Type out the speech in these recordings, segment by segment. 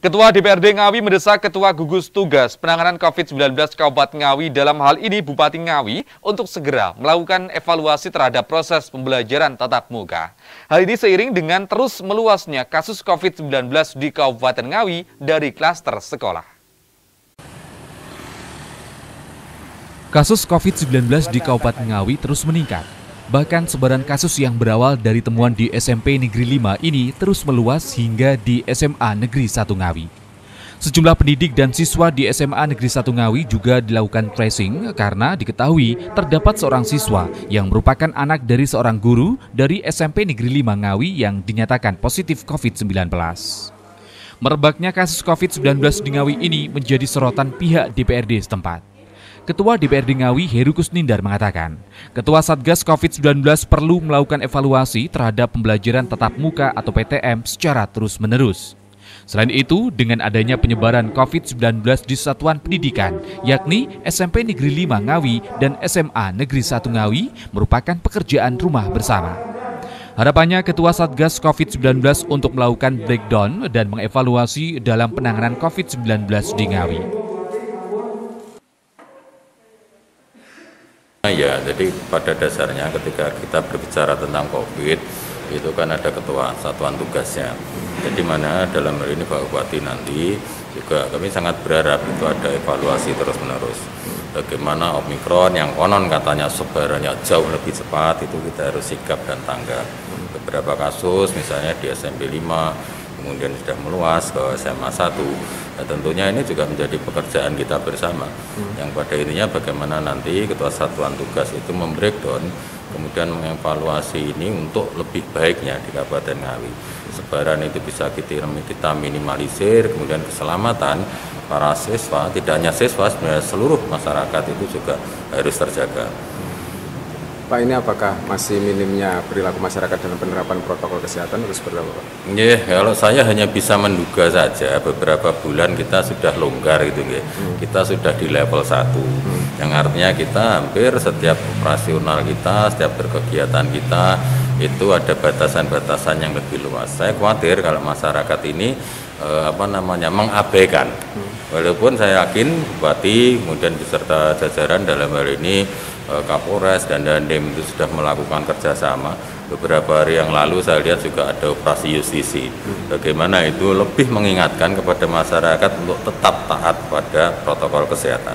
Ketua DPRD Ngawi mendesak Ketua Gugus Tugas Penanganan COVID-19 Kabupaten Ngawi, dalam hal ini Bupati Ngawi, untuk segera melakukan evaluasi terhadap proses pembelajaran tatap muka. Hal ini seiring dengan terus meluasnya kasus COVID-19 di Kabupaten Ngawi dari klaster sekolah. Kasus COVID-19 di Kabupaten Ngawi terus meningkat. Bahkan sebaran kasus yang berawal dari temuan di SMP Negeri 5 ini terus meluas hingga di SMA Negeri 1 Ngawi. Sejumlah pendidik dan siswa di SMA Negeri 1 Ngawi juga dilakukan tracing karena diketahui terdapat seorang siswa yang merupakan anak dari seorang guru dari SMP Negeri 5 Ngawi yang dinyatakan positif COVID-19. Merebaknya kasus COVID-19 di Ngawi ini menjadi sorotan pihak DPRD setempat. Ketua DPRD Ngawi Heru Kusnindar mengatakan, Ketua Satgas COVID-19 perlu melakukan evaluasi terhadap pembelajaran tatap muka atau PTM secara terus-menerus. Selain itu, dengan adanya penyebaran COVID-19 di satuan pendidikan, yakni SMP Negeri 5 Ngawi dan SMA Negeri 1 Ngawi, merupakan pekerjaan rumah bersama. Harapannya Ketua Satgas COVID-19 untuk melakukan breakdown dan mengevaluasi dalam penanganan COVID-19 di Ngawi. Ya, jadi pada dasarnya ketika kita berbicara tentang COVID, itu kan ada ketua satuan tugasnya. Jadi mana dalam hal ini Pak Bupati nanti juga kami sangat berharap itu ada evaluasi terus-menerus. Bagaimana Omikron yang konon katanya sebarannya jauh lebih cepat, itu kita harus sigap dan tanggap. Beberapa kasus misalnya di SMP 5, kemudian sudah meluas ke SMA 1. Nah, tentunya ini juga menjadi pekerjaan kita bersama. Yang pada intinya bagaimana nanti Ketua Satuan Tugas itu membreakdown, kemudian mengevaluasi ini untuk lebih baiknya di Kabupaten Ngawi. Sebaran itu bisa kita minimalisir, kemudian keselamatan para siswa, tidak hanya siswa, sebenarnya seluruh masyarakat itu juga harus terjaga. Pak, ini apakah masih minimnya perilaku masyarakat dalam penerapan protokol kesehatan harus seperti apa, Pak? Ya, kalau saya hanya bisa menduga saja, beberapa bulan kita sudah longgar gitu, kita sudah di level 1, yang artinya kita hampir setiap operasional kita, setiap berkegiatan kita, itu ada batasan-batasan yang lebih luas. Saya khawatir kalau masyarakat ini mengabaikan. Walaupun saya yakin Bupati, kemudian beserta jajaran dalam hal ini Kapolres dan Dandim itu sudah melakukan kerjasama. Beberapa hari yang lalu saya lihat juga ada operasi justisi. Bagaimana itu lebih mengingatkan kepada masyarakat untuk tetap taat pada protokol kesehatan.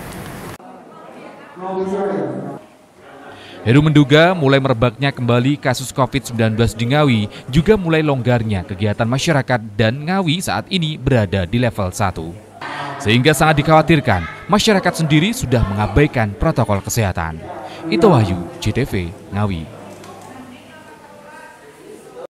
Heru menduga mulai merebaknya kembali kasus COVID-19 di Ngawi juga mulai longgarnya kegiatan masyarakat dan Ngawi saat ini berada di level 1. Sehingga sangat dikhawatirkan masyarakat sendiri sudah mengabaikan protokol kesehatan. Itu Wahyu, JTV, Ngawi.